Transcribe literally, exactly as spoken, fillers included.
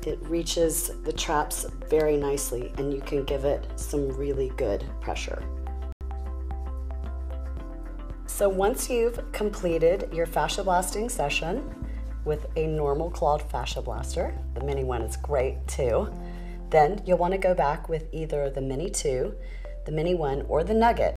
It reaches the traps very nicely, and you can give it some really good pressure. So once you've completed your fascia blasting session with a normal clawed fascia blaster, the mini one is great too, then you'll want to go back with either the Mini two, the Mini one, or the Nugget